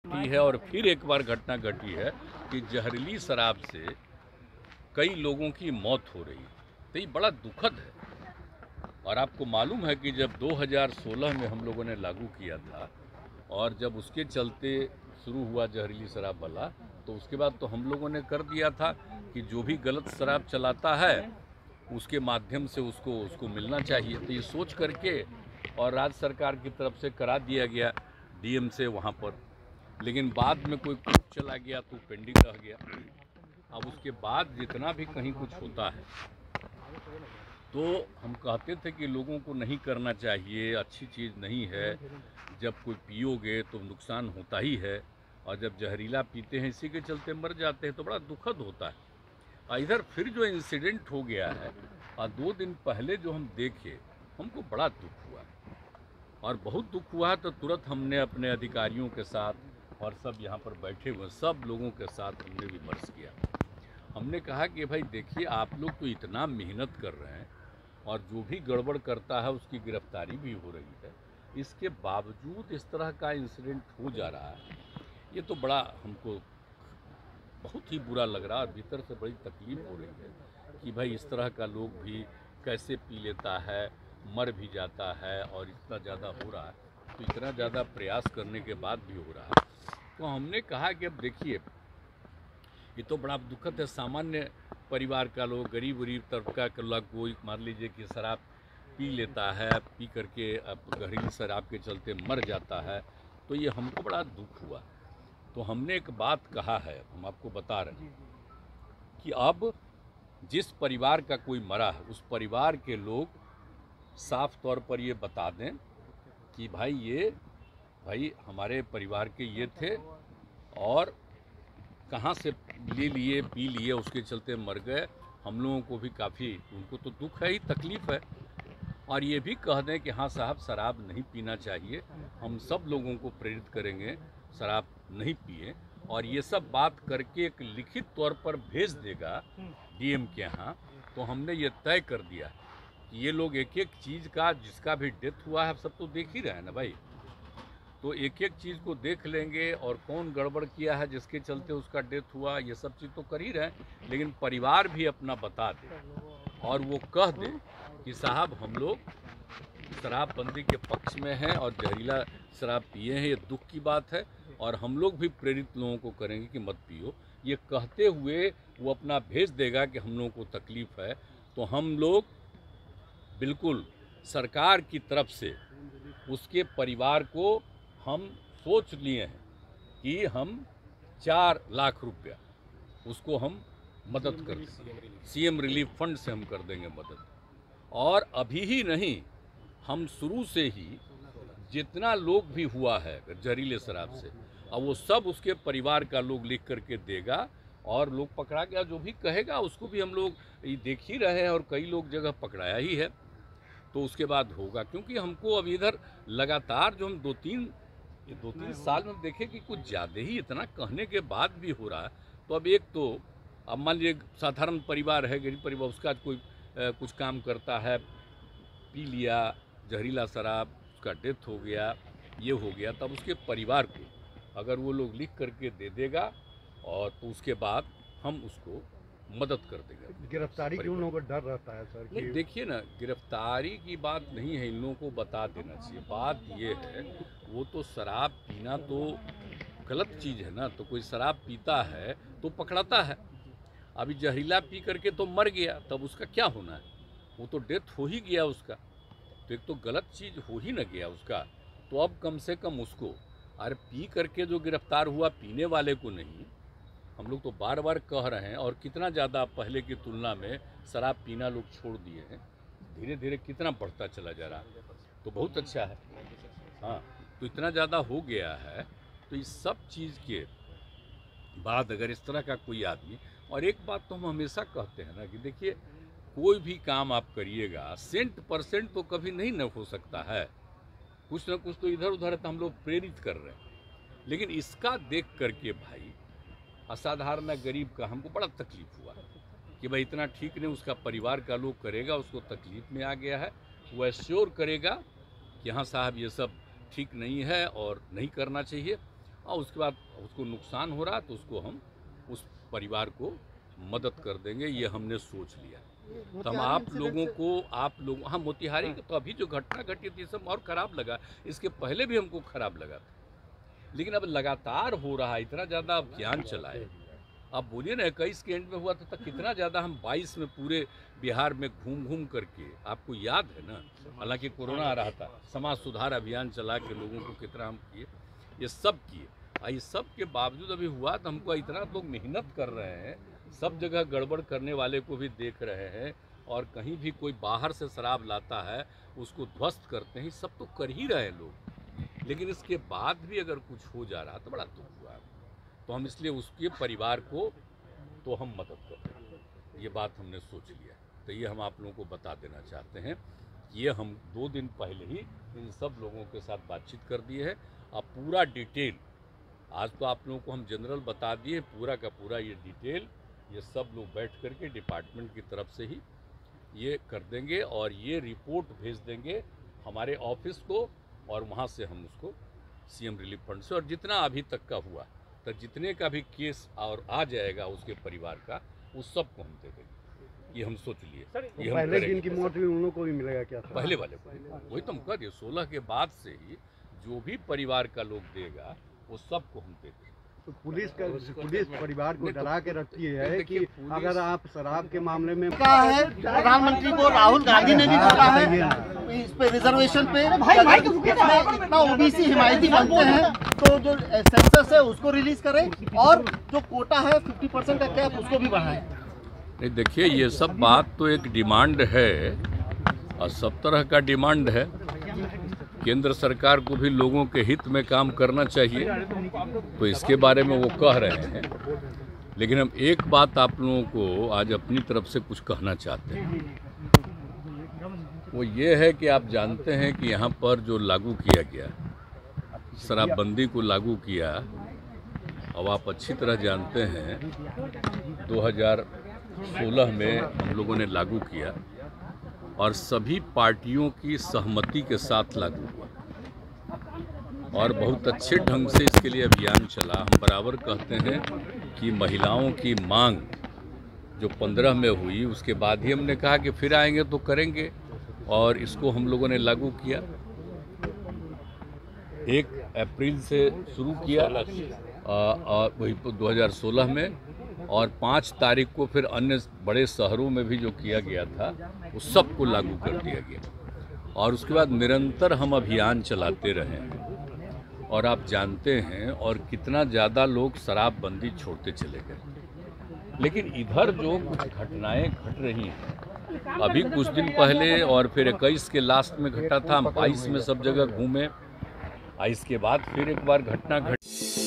घटी है और फिर एक बार घटना घटी है कि जहरीली शराब से कई लोगों की मौत हो रही है। तो ये बड़ा दुखद है। और आपको मालूम है कि जब 2016 में हम लोगों ने लागू किया था और जब उसके चलते शुरू हुआ जहरीली शराब वाला, तो उसके बाद तो हम लोगों ने कर दिया था कि जो भी गलत शराब चलाता है उसके माध्यम से उसको मिलना चाहिए। तो ये सोच करके और राज्य सरकार की तरफ से करा दिया गया डीएम से वहाँ पर, लेकिन बाद में कोई कोर्ट चला गया तो पेंडिंग रह गया। अब उसके बाद जितना भी कहीं कुछ होता है तो हम कहते थे कि लोगों को नहीं करना चाहिए, अच्छी चीज़ नहीं है। जब कोई पियोगे तो नुकसान होता ही है, और जब जहरीला पीते हैं इसी के चलते मर जाते हैं तो बड़ा दुखद होता है। इधर फिर जो इंसिडेंट हो गया है और 2 दिन पहले जो हम देखे, हमको बड़ा दुख हुआ और बहुत दुख हुआ। तो तुरंत हमने अपने अधिकारियों के साथ और सब यहाँ पर बैठे हुए सब लोगों के साथ हमने विमर्श किया। हमने कहा कि भाई देखिए, आप लोग तो इतना मेहनत कर रहे हैं और जो भी गड़बड़ करता है उसकी गिरफ्तारी भी हो रही है, इसके बावजूद इस तरह का इंसिडेंट हो जा रहा है। ये तो बड़ा हमको बहुत ही बुरा लग रहा है और भीतर से बड़ी तकलीफ हो रही है कि भाई इस तरह का लोग भी कैसे पी लेता है, मर भी जाता है और इतना ज़्यादा हो रहा है। तो इतना ज़्यादा प्रयास करने के बाद भी हो रहा है। तो हमने कहा कि अब देखिए, ये तो बड़ा दुखद है। सामान्य परिवार का लोग, गरीब तबका का लोग, कोई मान लीजिए कि शराब पी लेता है, पी करके अब जहरीली शराब के चलते मर जाता है, तो ये हमको बड़ा दुख हुआ। तो हमने एक बात कहा है, हम आपको बता रहे हैं कि अब जिस परिवार का कोई मरा है उस परिवार के लोग साफ तौर पर ये बता दें कि भाई हमारे परिवार के ये थे और कहाँ से ले लिए, पी लिए, उसके चलते मर गए। हम लोगों को भी काफ़ी, उनको तो दुख है ही, तकलीफ़ है। और ये भी कह दें कि हाँ साहब, शराब नहीं पीना चाहिए, हम सब लोगों को प्रेरित करेंगे शराब नहीं पिए। और ये सब बात करके एक लिखित तौर पर भेज देगा डीएम के यहाँ। तो हमने ये तय कर दिया कि ये लोग एक एक चीज़ का, जिसका भी डेथ हुआ है, सब तो देख ही रहे हैं ना भाई, तो एक एक चीज़ को देख लेंगे और कौन गड़बड़ किया है जिसके चलते उसका डेथ हुआ, ये सब चीज़ तो कर ही रहे हैं। लेकिन परिवार भी अपना बता दे और वो कह दे कि साहब हम लोग शराबबंदी के पक्ष में हैं और जहरीला शराब पिए हैं, ये दुख की बात है और हम लोग भी प्रेरित लोगों को करेंगे कि मत पियो। ये कहते हुए वो अपना भेज देगा कि हम लोगों को तकलीफ़ है। तो हम लोग बिल्कुल सरकार की तरफ से उसके परिवार को हम सोच लिए हैं कि हम 4 लाख रुपया उसको हम मदद कर देंगे, सीएम रिलीफ फंड से हम कर देंगे मदद। और अभी ही नहीं, हम शुरू से ही जितना लोग भी हुआ है जहरीले शराब से, अब वो सब उसके परिवार का लोग लिख करके देगा और लोग पकड़ा गया जो भी कहेगा उसको भी हम लोग देख ही रहे हैं और कई लोग जगह पकड़ाया ही है। तो उसके बाद होगा, क्योंकि हमको अब इधर लगातार जो हम 2-3 साल में देखें कि कुछ ज़्यादा ही इतना कहने के बाद भी हो रहा है। तो अब एक तो अब मान लीजिए साधारण परिवार है, गरीब परिवार, उसका कोई कुछ काम करता है, पी लिया जहरीला शराब, उसका डेथ हो गया, ये हो गया, तब उसके परिवार को अगर वो लोग लिख करके दे देगा और तो उसके बाद हम उसको मदद कर देंगे। गिरफ्तारी की उन लोगों को डर रहता है सर? नहीं देखिए ना, गिरफ्तारी की बात नहीं है, इन लोगों को बता देना चाहिए। बात ये है, वो तो शराब पीना तो गलत चीज़ है ना, तो कोई शराब पीता है तो पकड़ाता है। अभी जहरीला पी करके तो मर गया, तब उसका क्या होना है? वो तो डेथ हो ही गया उसका, तो एक तो गलत चीज़ हो ही न गया उसका। तो अब कम से कम उसको, अरे पी करके जो गिरफ्तार हुआ, पीने वाले को नहीं। हम लोग तो बार बार कह रहे हैं, और कितना ज़्यादा पहले की तुलना में शराब पीना लोग छोड़ दिए हैं, धीरे धीरे कितना बढ़ता चला जा रहा है, तो बहुत अच्छा है। हाँ, तो इतना ज़्यादा हो गया है। तो इस सब चीज़ के बाद अगर इस तरह का कोई आदमी, और एक बात तो हम हमेशा कहते हैं ना कि देखिए, कोई भी काम आप करिएगा 100% तो कभी नहीं न हो सकता है, कुछ ना कुछ तो इधर उधर तो हम लोग प्रेरित कर रहे हैं। लेकिन इसका देख करके भाई, असाधारण गरीब का हमको बड़ा तकलीफ हुआ कि भाई इतना ठीक नहीं, उसका परिवार का लोग करेगा, उसको तकलीफ में आ गया है, वो एश्योर करेगा कि हाँ साहब ये सब ठीक नहीं है और नहीं करना चाहिए। और उसके बाद उसको नुकसान हो रहा तो उसको हम उस परिवार को मदद कर देंगे, ये हमने सोच लिया। तो हम आप लोग हाँ, मोतिहारी तो अभी जो घटना घटी थी सब और ख़राब लगा, इसके पहले भी हमको ख़राब लगा था, लेकिन अब लगातार हो रहा है, इतना ज़्यादा अभियान चला है। आप बोलिए ना 21 के एंड में हुआ था कितना ज़्यादा हम 22 में पूरे बिहार में घूम घूम करके, आपको याद है ना, हालांकि कोरोना आ रहा था, समाज सुधार अभियान चला के लोगों को कितना हम किए, ये सब किए। ये सब के बावजूद अभी हुआ तो हमको इतना लोग मेहनत कर रहे हैं, सब जगह गड़बड़ करने वाले को भी देख रहे हैं, और कहीं भी कोई बाहर से शराब लाता है उसको ध्वस्त करते हैं, सब तो कर ही रहे हैं लोग, लेकिन इसके बाद भी अगर कुछ हो जा रहा तो बड़ा दुख हुआ। तो हम इसलिए उसके परिवार को तो हम मदद कर रहे हैं, ये बात हमने सोच लिया। तो ये हम आप लोगों को बता देना चाहते हैं, ये हम 2 दिन पहले ही इन सब लोगों के साथ बातचीत कर दिए है। अब पूरा डिटेल आज तो आप लोगों को हम जनरल बता दिए, पूरा का पूरा ये डिटेल ये सब लोग बैठ करके डिपार्टमेंट की तरफ से ही ये कर देंगे, और ये रिपोर्ट भेज देंगे हमारे ऑफिस को, और वहाँ से हम उसको सीएम रिलीफ फंड से, और जितना अभी तक का हुआ तो जितने का भी केस और आ जाएगा उसके परिवार का, उस सब को हम दे देंगे, ये हम सोच लिए। ये पहले दिन की मौत हुई उन लोगों को भी मिलेगा क्या? पहले वाले को, वही तो हम कह दिए, 16 के बाद से ही जो भी परिवार का लोग देगा वो सबको हम दे देंगे। तो पुलिस परिवार को डरा के रखती है कि अगर आप शराब के मामले में कहा है, प्रधानमंत्री को राहुल गांधी ने भी बोला है इस पे रिजर्वेशन पे, इतना ओबीसी हिमायती बनते हैं तो जो सेंसस है उसको रिलीज करें, और जो कोटा है 50% का कैप उसको भी बढ़ाएं। नहीं देखिए, ये सब बात तो एक डिमांड है, और सब तरह का डिमांड है। केंद्र सरकार को भी लोगों के हित में काम करना चाहिए, तो इसके बारे में वो कह रहे हैं, लेकिन हम एक बात आप लोगों को आज अपनी तरफ से कुछ कहना चाहते हैं। वो ये है कि आप जानते हैं कि यहाँ पर जो लागू किया गया, शराबबंदी को लागू किया, अब आप अच्छी तरह जानते हैं 2016 में हम लोगों ने लागू किया, और सभी पार्टियों की सहमति के साथ लागू हुआ, और बहुत अच्छे ढंग से इसके लिए अभियान चला। हम बराबर कहते हैं कि महिलाओं की मांग जो 15 में हुई, उसके बाद ही हमने कहा कि फिर आएंगे तो करेंगे, और इसको हम लोगों ने लागू किया। 1 अप्रैल से शुरू किया वही 2016 में, और 5 तारीख को फिर अन्य बड़े शहरों में भी जो किया गया था उस सब को लागू कर दिया गया, और उसके बाद निरंतर हम अभियान चलाते रहे हैं, और आप जानते हैं और कितना ज़्यादा लोग शराबबंदी छोड़ते चले गए। लेकिन इधर जो कुछ घटनाएं घट रही हैं, अभी कुछ दिन पहले और फिर 21 के लास्ट में घटा था, हम 22 में सब जगह घूमे, इसके बाद फिर एक बार घटना घटी।